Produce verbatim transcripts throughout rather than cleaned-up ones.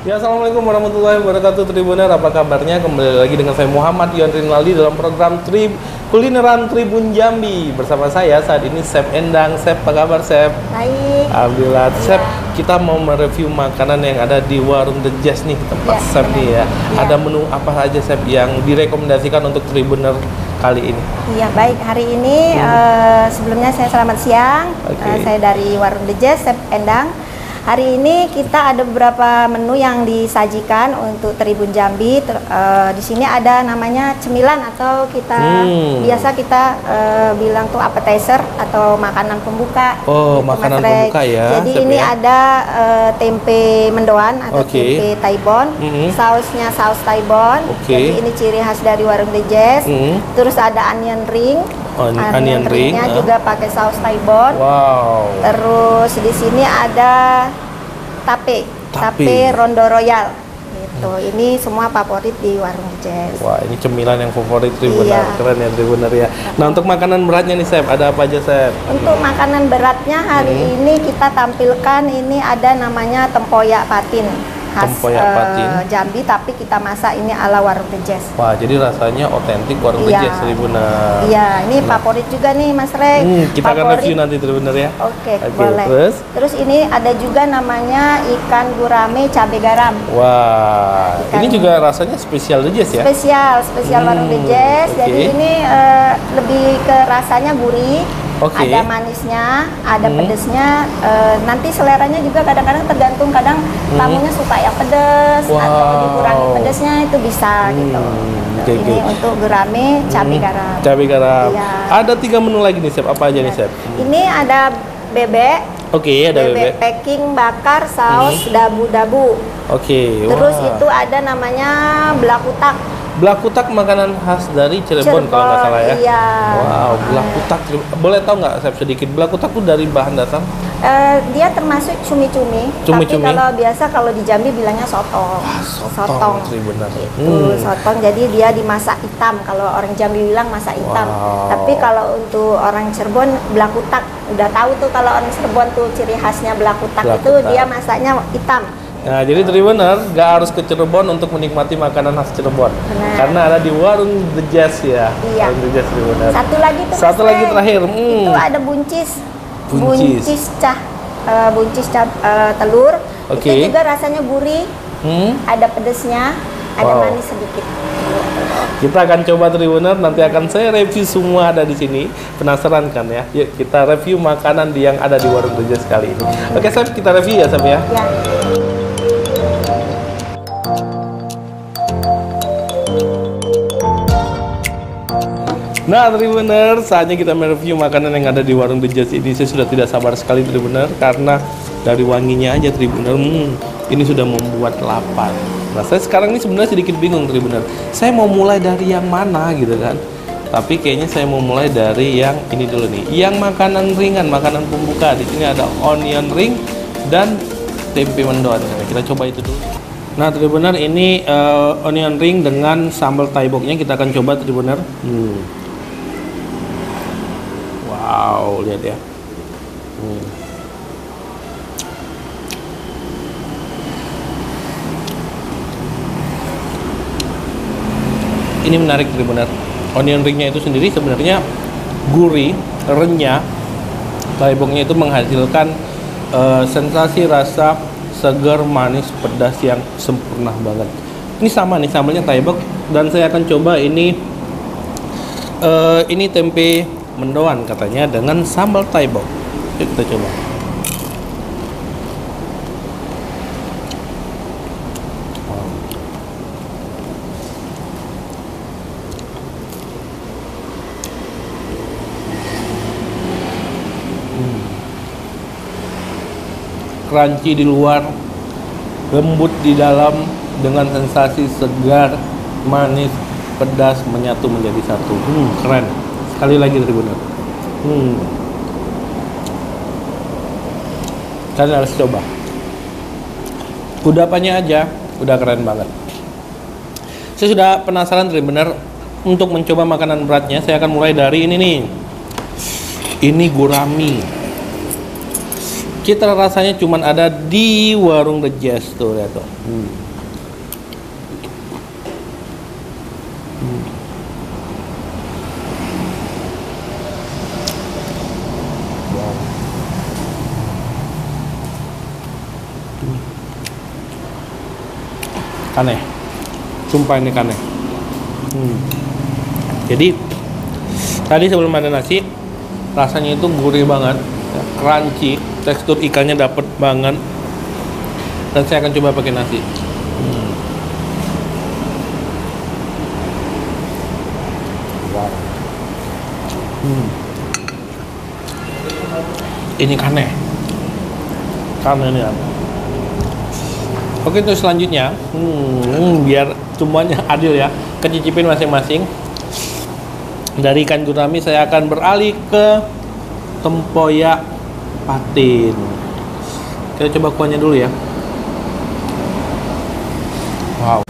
Ya, assalamualaikum warahmatullahi wabarakatuh Tribuner, apa kabarnya? Kembali lagi dengan saya Muhammad Yon Rinaldi dalam program Trib Kulineran Tribun Jambi. Bersama saya saat ini Chef Endang. Chef, apa kabar Chef? Baik. Alhamdulillah. Ya. Chef, kita mau mereview makanan yang ada di warung The Jazz nih, tempat Ya, Chef nih ya. Ya. Ada menu apa saja Chef yang direkomendasikan untuk Tribuner kali ini? Iya, baik. Hari ini hmm. uh, sebelumnya saya selamat siang. Okay. Uh, saya dari warung The Jazz, Chef Endang. Hari ini kita ada beberapa menu yang disajikan untuk Tribun Jambi. Ter, uh, di sini ada namanya cemilan atau kita hmm. biasa kita uh, bilang tuh appetizer atau makanan pembuka. Oh, gitu, makanan pembuka ya. Jadi Chef ini ya? ada uh, tempe mendoan atau okay. tempe Taibon. Mm-hmm. Sausnya saus Taibon. Okay. Jadi ini ciri khas dari warung The Jazz. Mm-hmm. Terus ada onion ring. On, onion, onion ring ringnya uh. juga pakai saus Taibon. Wow. Terus di sini ada tape, tape, tape rondo royal. Gitu. Hmm. Ini semua favorit di warung Jazz. Wah, ini cemilan yang favorit Tribuner. Iya. Keren ya Tribuner ya. Nah, untuk makanan beratnya nih Chef, ada apa aja Chef? Untuk makanan beratnya hari hmm. ini kita tampilkan ini ada namanya tempoyak patin. Khas uh, Jambi, tapi kita masak ini ala warung The Jazz. Wah, jadi rasanya otentik warung iya. The Jazz Tribuner. Iya, ini nah. favorit juga nih Mas Rey. Hmm, kita favorit. akan review nanti Tribuner ya. Oke, okay, okay, boleh. Terus? Terus ini ada juga namanya ikan gurame cabai garam. Wah, ikan ini juga rasanya spesial The Jazz ya? Spesial, spesial hmm, warung The Jazz. Okay. Jadi ini uh, lebih ke rasanya gurih. Okay. Ada manisnya, ada hmm. pedesnya. E, nanti seleranya juga kadang-kadang tergantung, kadang hmm. tamunya suka yang pedes wow. atau dikurangi pedesnya itu bisa hmm. gitu. Okay, ini okay. untuk gurame cabai hmm. garam. Cabai garam. Ya. Ada tiga menu lagi nih Chef. Apa aja ya. nih Chef? Hmm. Ini ada bebek. Oke, okay, ada bebek. Bebek packing bakar saus dabu-dabu. Hmm. Oke. Okay. Terus wow. itu ada namanya belakutak. Belakutak makanan khas dari Cirebon, Cirebon kalau nggak salah ya. Iya. Wow, belakutak. Boleh tahu nggak Chef sedikit belakutak itu dari bahan dasar? Uh, dia termasuk cumi-cumi. Tapi Cumi-cumi. kalau biasa kalau di Jambi bilangnya sotong. Wah, sotong. Sotong. Benar. Itu Hmm. sotong. Jadi dia dimasak hitam. Kalau orang Jambi bilang masak hitam. Wow. Tapi kalau untuk orang Cirebon belakutak. Udah tahu tuh kalau orang Cirebon tuh ciri khasnya belakutak, belakutak. Itu dia masaknya hitam. Nah, jadi Tribuner nggak harus ke Cirebon untuk menikmati makanan khas Cirebon. Benar. Karena ada di warung The Jazz ya. Iya. Warung The Jazz Tribuner. Satu lagi tuh. Satu lagi terakhir. Hmm. Itu ada buncis. Buncis. Buncis cah, uh, buncis cah uh, telur. Okay. Itu juga rasanya gurih. Hmm. Ada pedesnya, ada wow. manis sedikit. Kita akan coba Tribuner, nanti akan saya review semua ada di sini. Penasaran kan ya? Yuk kita review makanan yang ada di warung The Jazz kali ini. Oke, Chef, kita review ya, Chef ya. Ya. Nah Tribuner, saatnya kita mereview makanan yang ada di warung The Jazz ini. Saya sudah tidak sabar sekali Tribuner, karena dari wanginya aja Tribuner, hmm, ini sudah membuat lapar. Nah saya sekarang ini sebenarnya sedikit bingung Tribuner, saya mau mulai dari yang mana gitu kan. Tapi kayaknya saya mau mulai dari yang ini dulu nih, yang makanan ringan, makanan pembuka. Di sini ada onion ring dan tempe mendoan. Nah, kita coba itu dulu. Nah Tribuner, ini uh, onion ring dengan sambal taiboknya kita akan coba Tribuner. Hmm. Wow, lihat ya. Hmm. Ini menarik Tribuner. Onion ringnya itu sendiri sebenarnya gurih, renyah. Taiboknya itu menghasilkan uh, sensasi rasa segar, manis, pedas yang sempurna banget. Ini sama nih sambalnya taibok, dan saya akan coba ini uh, ini tempe mendoan katanya dengan sambal taibok. Yuk kita coba. Hmm. Crunchy di luar, lembut di dalam, dengan sensasi segar, manis, pedas menyatu menjadi satu. Hmm, keren. Sekali lagi Tribuner. Hmm. Kalian harus coba. Kudapannya aja udah keren banget. Saya sudah penasaran Tribuner untuk mencoba makanan beratnya. Saya akan mulai dari ini nih. Ini gurami. cita rasanya cuman ada di warung The Jazz tuh, lihat tuh. Hmm. Hmm. Wow. Aneh, sumpah ini aneh. Hmm. Jadi tadi sebelum ada nasi, rasanya itu gurih banget, ya, crunchy, tekstur ikannya dapet banget. Dan saya akan coba pakai nasi. Hmm. Wow. Hmm. Ini kane, kane ini apa? Oke, untuk selanjutnya, hmm, biar semuanya adil ya, kecicipin masing-masing. Dari ikan gurami saya akan beralih ke tempoyak patin. Kita coba kuahnya dulu ya. Wow.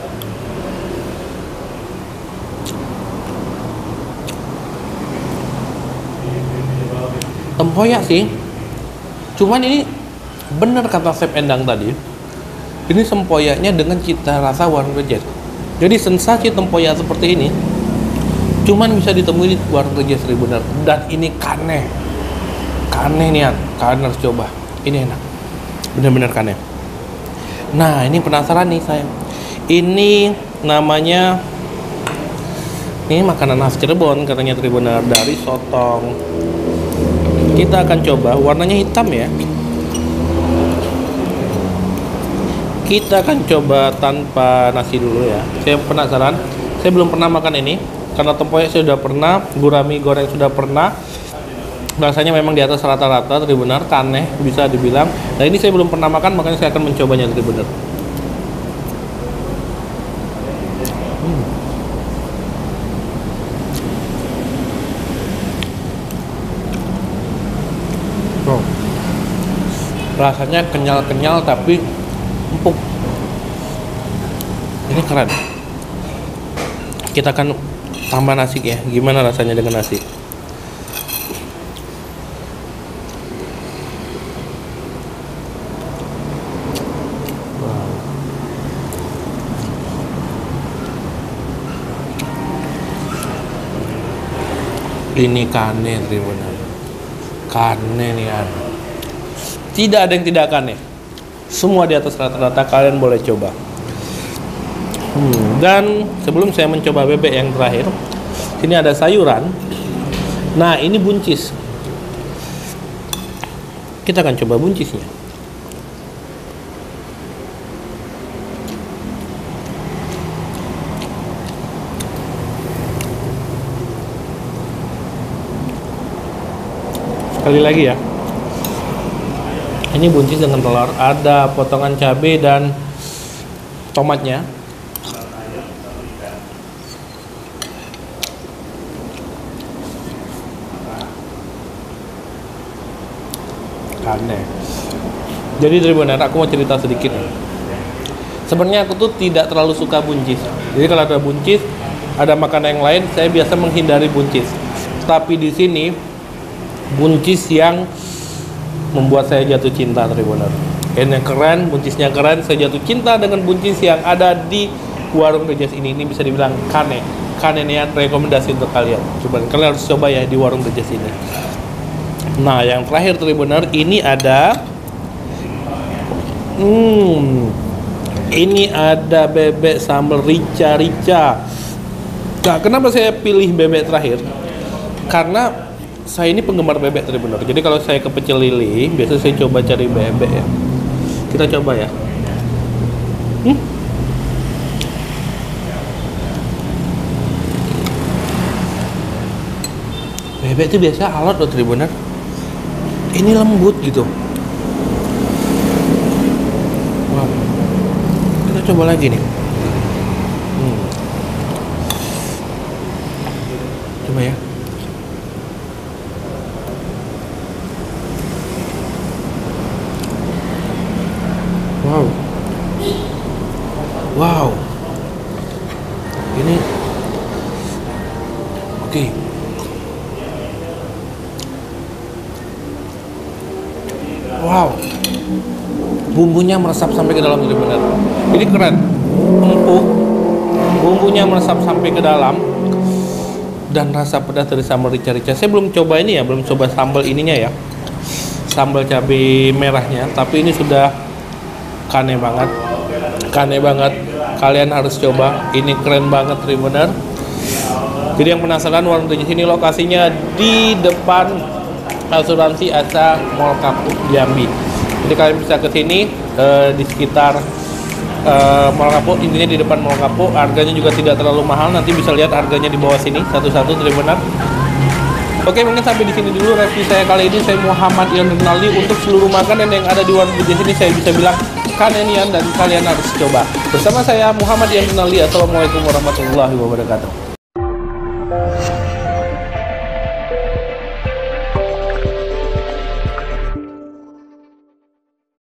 Tempoyak sih, cuman ini bener kata Chef Endang tadi, ini tempoyaknya dengan cita rasa warung The Jazz. Jadi sensasi tempoyak seperti ini cuman bisa ditemui di warung The Jazz bener. Dan ini kane, kane nih, kalian harus coba. Ini enak, bener-bener kane. Nah, ini penasaran nih saya. Ini namanya, ini makanan khas Cirebon katanya Tribuner, dari sotong. Kita akan coba, warnanya hitam ya. Kita akan coba tanpa nasi dulu ya. Saya penasaran. Saya belum pernah makan ini. Karena tempoyak saya sudah pernah, gurami goreng sudah pernah. Rasanya memang di atas rata-rata Tribuner, aneh bisa dibilang. Nah, ini saya belum pernah makan, makanya saya akan mencobanya Tribuner. Hmm. Oh. Rasanya kenyal-kenyal tapi empuk. Ini keren. Kita akan tambah nasi ya. Gimana rasanya dengan nasi? Wow. Ini kane Tribuner. Kane nih kan. Tidak ada yang tidak kane. Semua di atas rata-rata, kalian boleh coba. Hmm, dan sebelum saya mencoba bebek yang terakhir, sini ada sayuran. Nah, ini buncis. Kita akan coba buncisnya. Sekali lagi ya. Ini buncis dengan telur, ada potongan cabai dan tomatnya. Aneh. Jadi Tribuner, aku mau cerita sedikit nih. Sebenarnya aku tuh tidak terlalu suka buncis. Jadi kalau ada buncis, ada makanan yang lain, saya biasa menghindari buncis. Tapi di sini buncis yang membuat saya jatuh cinta Tribuner. Ini keren, buncisnya keren, saya jatuh cinta dengan buncis yang ada di warung The Jazz ini. Ini bisa dibilang kane. Kane nih, rekomendasi untuk kalian. Coba kalian harus coba ya di warung The Jazz ini. Nah, yang terakhir Tribuner, ini ada Hmm ini ada bebek sambal rica-rica. Nah, kenapa saya pilih bebek terakhir? Karena saya ini penggemar bebek Tribuner. Jadi kalau saya ke Pecel Lili, biasanya saya coba cari bebek ya. Kita coba ya. Hmm? Bebek itu biasa alot loh Tribuner. Ini lembut gitu. Wow. Kita coba lagi nih. Hmm. Coba ya. Wow. Wow. Ini oke. Okay. Bumbunya meresap sampai ke dalam, benar-benar. Ini keren, empuk, bumbunya meresap sampai ke dalam, dan rasa pedas dari sambal rica-rica. Saya belum coba ini ya, belum coba sambal ininya ya, sambal cabai merahnya, tapi ini sudah kane banget, kane banget. Kalian harus coba, ini keren banget, benar. Jadi yang penasaran, warung di sini lokasinya di depan asuransi Asa Mall Kapuk Jambi. Jadi kalian bisa ke sini eh, di sekitar eh, Mall Kapuk, intinya di depan Mall Kapuk. Harganya juga tidak terlalu mahal. Nanti bisa lihat harganya di bawah sini satu-satu, benar. Oke, mungkin sampai di sini dulu review saya kali ini. Saya Muhammad Ian Rinaldi. Untuk seluruh makanan yang ada di warung di sini, saya bisa bilang kanenian dan kalian harus coba. Bersama saya Muhammad Ian Rinaldi. Assalamualaikum warahmatullahi wabarakatuh.